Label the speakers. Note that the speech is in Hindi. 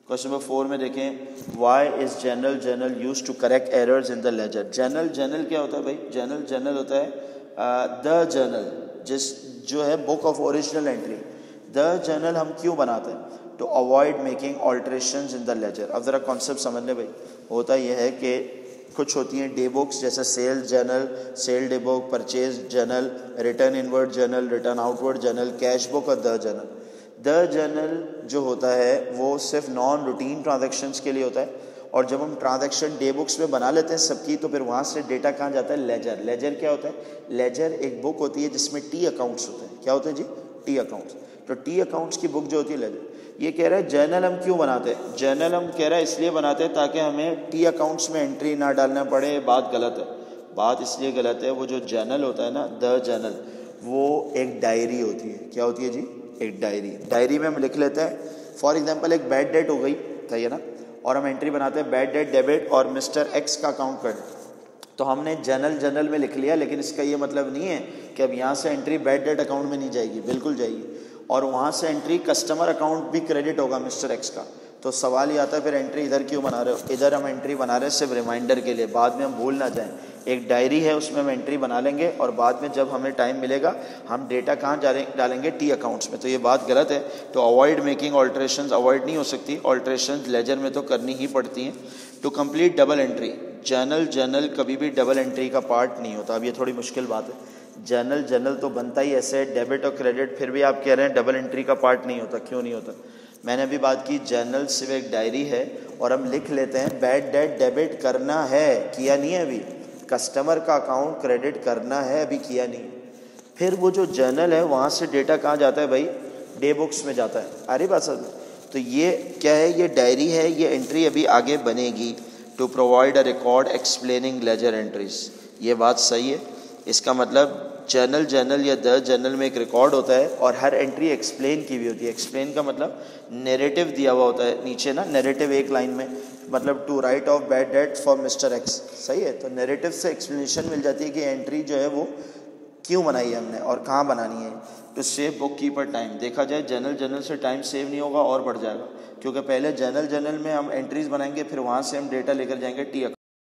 Speaker 1: क्वेश्चन नंबर 4 में देखें, why is journal used to correct errors in the ledger. Journal क्या होता है भाई? जर्नल होता है द जर्नल, जो है book of original entry. The journal हम क्यों बनाते हैं? To avoid making alterations in the ledger. अब ज़रा कॉन्सेप्ट समझ ले भाई। होता यह है कि कुछ होती हैं डे बुक्स, जैसे sales journal, sale day book, purchase journal, return inward journal, return outward journal, cash book और द जर्नल। द जर्नल जो होता है वो सिर्फ नॉन रूटीन ट्रांजैक्शंस के लिए होता है, और जब हम ट्रांजैक्शन डे बुक्स में बना लेते हैं सबकी, तो फिर वहाँ से डेटा कहाँ जाता है? लेजर। लेजर क्या होता है? लेजर एक बुक होती है जिसमें टी अकाउंट्स होते हैं। क्या होते हैं जी? T accounts. तो टी अकाउंट्स की बुक जो होती है लेजर। ये कह रहा है जर्नल हम क्यों बनाते हैं? जर्नल हम कह रहा है इसलिए बनाते हैं ताकि हमें टी अकाउंट्स में एंट्री ना डालना पड़े। बात गलत है, बात इसलिए गलत है, वो जो जर्नल होता है ना, द जर्नल, वो एक डायरी होती है। क्या होती है जी? एक डायरी में हम लिख लेते हैं। फॉर एग्जांपल एक बैड डेट हो गई, सही है ना, और हम एंट्री बनाते हैं बैड डेट डेबिट और मिस्टर एक्स का अकाउंट क्रेडिट। तो हमने जर्नल में लिख लिया, लेकिन इसका ये मतलब नहीं है कि अब यहाँ से एंट्री बैड डेट अकाउंट में नहीं जाएगी, बिल्कुल जाएगी, और वहाँ से एंट्री कस्टमर अकाउंट भी क्रेडिट होगा मिस्टर एक्स का। तो सवाल ये आता है फिर एंट्री इधर क्यों बना रहे हो? इधर हम एंट्री बना रहे हैं सिर्फ रिमाइंडर के लिए, बाद में हम भूल ना जाएं। एक डायरी है, उसमें हम एंट्री बना लेंगे और बाद में जब हमें टाइम मिलेगा हम डेटा कहाँ डालेंगे? टी अकाउंट्स में। तो ये बात गलत है। तो अवॉइड मेकिंग ऑल्ट्रेशंस, अवॉइड नहीं हो सकती, ऑल्ट्रेशंस लेजर में तो करनी ही पड़ती हैं। To complete double entry, journal कभी भी डबल एंट्री का पार्ट नहीं होता। अब ये थोड़ी मुश्किल बात है। जर्नल तो बनता ही ऐसे डेबिट और क्रेडिट, फिर भी आप कह रहे हैं डबल एंट्री का पार्ट नहीं होता। क्यों नहीं होता? मैंने अभी बात की, जर्नल सिर्फ एक डायरी है और हम लिख लेते हैं बैड डेट डेबिट करना है, किया नहीं है अभी। कस्टमर का अकाउंट क्रेडिट करना है, अभी किया नहीं। फिर वो जो जर्नल है वहाँ से डेटा कहाँ जाता है भाई? डे बुक्स में जाता है। अरे बात सर, तो ये क्या है? ये डायरी है, ये एंट्री अभी आगे बनेगी। To provide a record explaining ledger entries, ये बात सही है। इसका मतलब जर्नल या द जर्नल में एक रिकॉर्ड होता है और हर एंट्री एक्सप्लेन की भी होती है। एक्सप्लेन का मतलब नैरेटिव दिया हुआ होता है नीचे ना, नैरेटिव एक लाइन में, मतलब to write off bad debt for mister X, सही है। तो नैरेटिव से एक्सप्लेनेशन मिल जाती है कि एंट्री जो है वो क्यों बनाई है हमने और कहाँ बनानी है। To save bookkeeper time, देखा जाए जर्नल से टाइम सेव नहीं होगा और बढ़ जाएगा, क्योंकि पहले जर्नल में हम एंट्रीज बनाएंगे, फिर वहाँ से हम डेटा लेकर जाएंगे टी